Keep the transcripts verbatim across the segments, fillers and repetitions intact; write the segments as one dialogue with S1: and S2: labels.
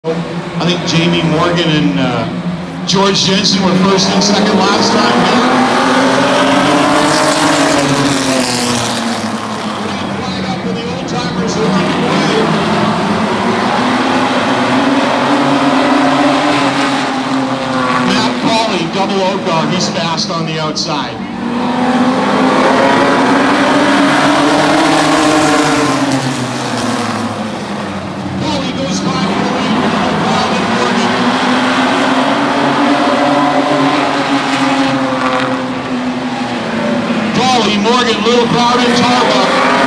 S1: I think Jamie Morgan and uh, George Jensen were first and second last time here. Flag up for the old timers who are on the way. Matt Polley, double oak guard, he's fast on the outside. Polley goes by for the lead. Polley, Morgan, Little Crowd, and Tarbuck.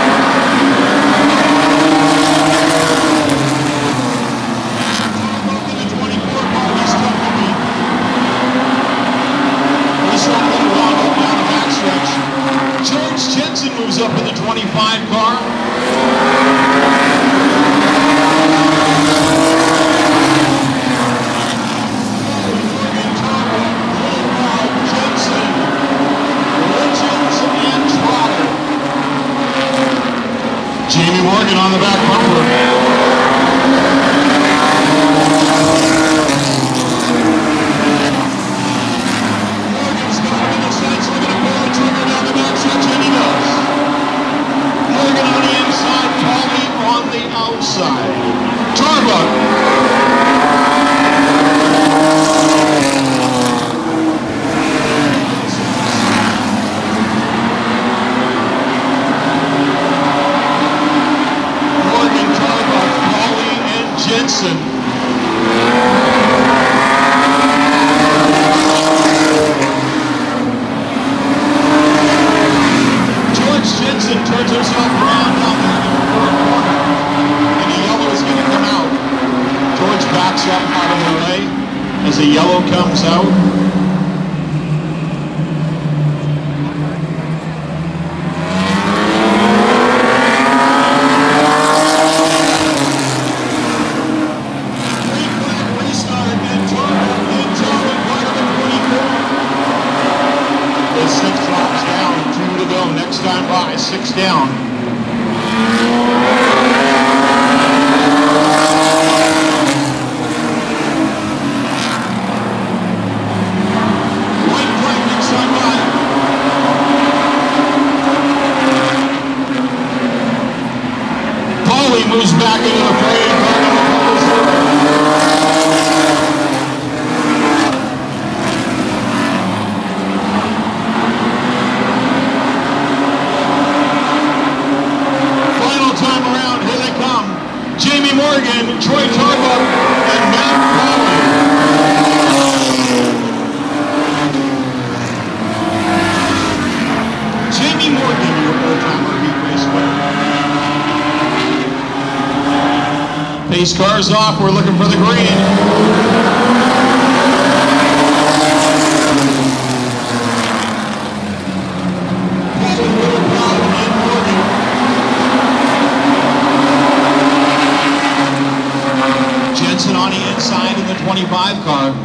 S1: Tarbuck in the twenty-four car, he's tough to beat. This one a little long up down the backstretch. George Jensen moves up in the twenty-five car. Jamie Morgan on the back bumper. Morgan's got him in the sights, looking to pull the trigger down the back stretch, and he does. Morgan on the inside, Polley on the outside. Tarbuck. Jensen. George Jensen turns himself around down there in the fourth corner, and the yellow is going to come out. George backs up out of the way as the yellow comes out. Six laps down, two to go. Next time by, six down. White flag next time by. Polley moves back into the fray. Jamie Morgan, Troy Tarbuck, and Matt Polley. Jamie Morgan, your old-timer heat race winner. Pace cars off, we're looking for the green. Jensen on the inside in the twenty-five car.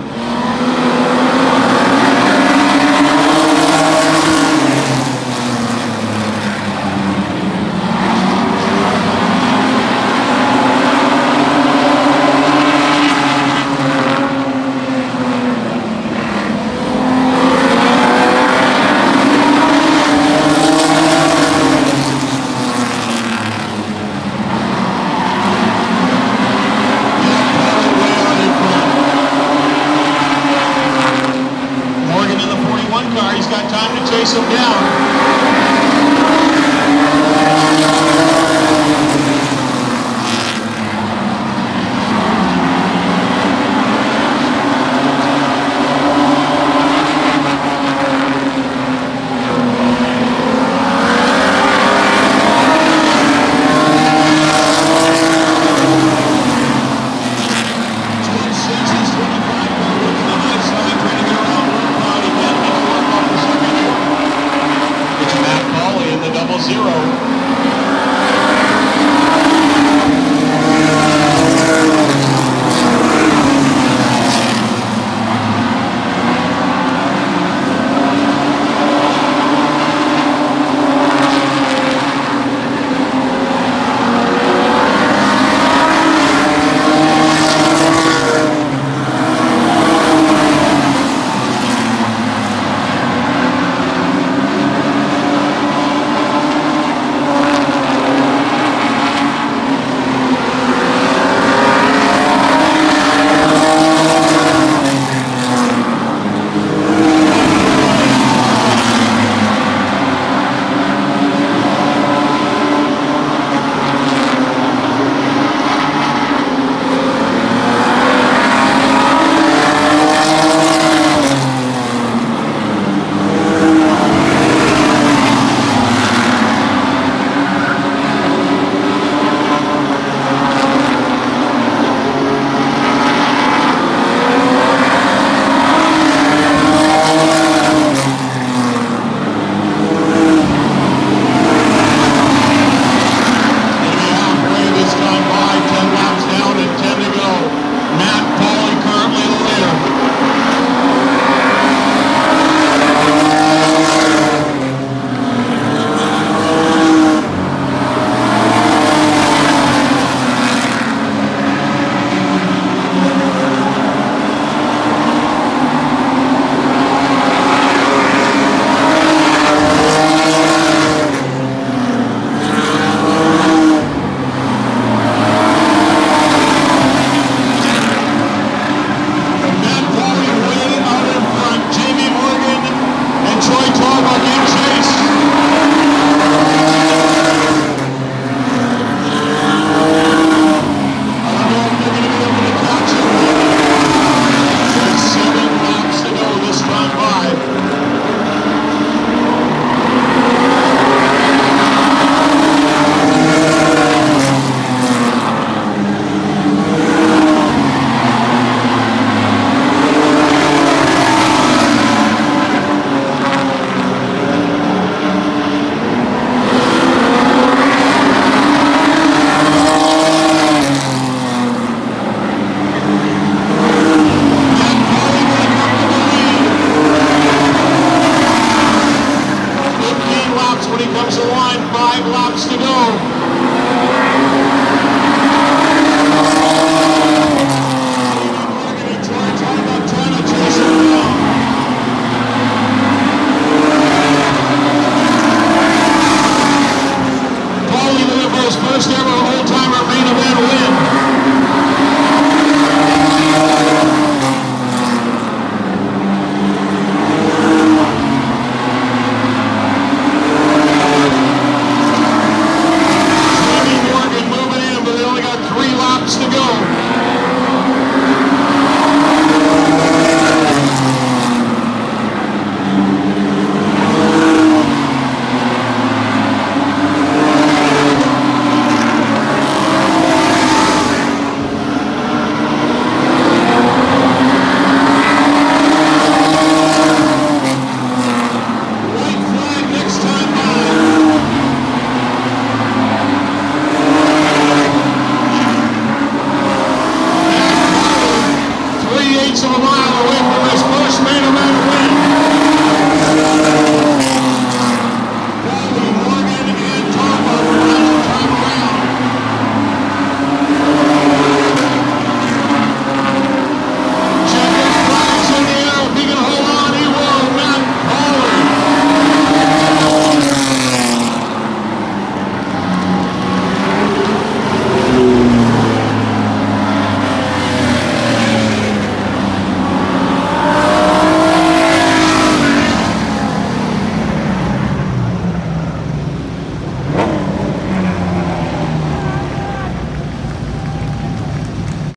S1: tenths of a mile.